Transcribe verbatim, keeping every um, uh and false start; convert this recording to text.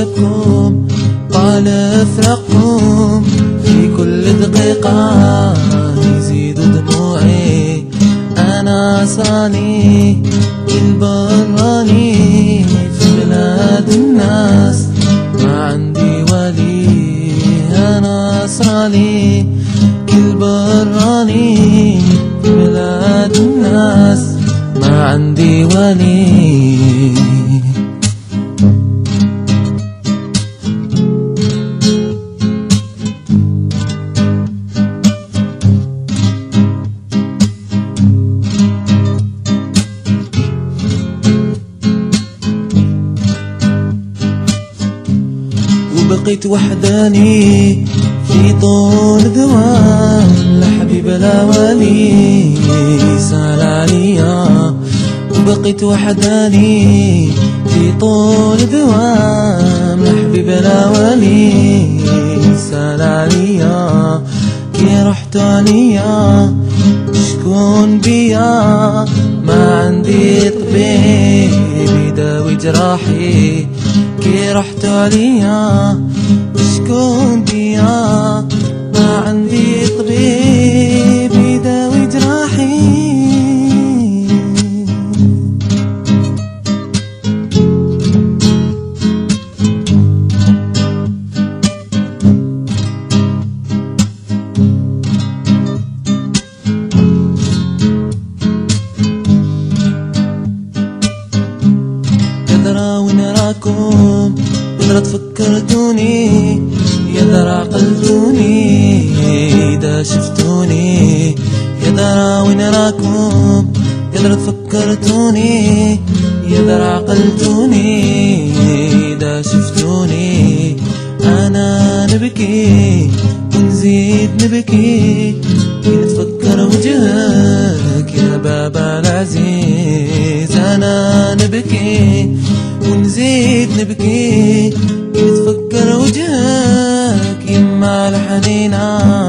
غيابكم طال فراقكم، في كل دقيقة يزيد دموعي. أنا صاني البراني في بلاد الناس ما عندي ولي. أنا صاني البراني في بلاد الناس ما عندي ولي. وبقيت وحداني في طول دوام، لا حبيب لا ولي سال عليا. وبقيت وحداني في طول دوام، لا حبيب لا ولي سال عليا. كي رحت عليا شكون بيا، ما عندي طبيب يداوي جراحي. كي رحت عليا شكون بيا، ما عندي طبيب يداوي جراحي. يا وين راكم يا تفكرتوني، يا درا عقلتوني إذا شفتوني. يا درا وين راكم يا تفكرتوني، يا درا عقلتوني إذا شفتوني. أنا نبكي ونزيد نبكي نتفكر وجهك يا بابا العزيز. أنا نبكي ونزيد نبكي نتفكر وجهك يما الحنينة.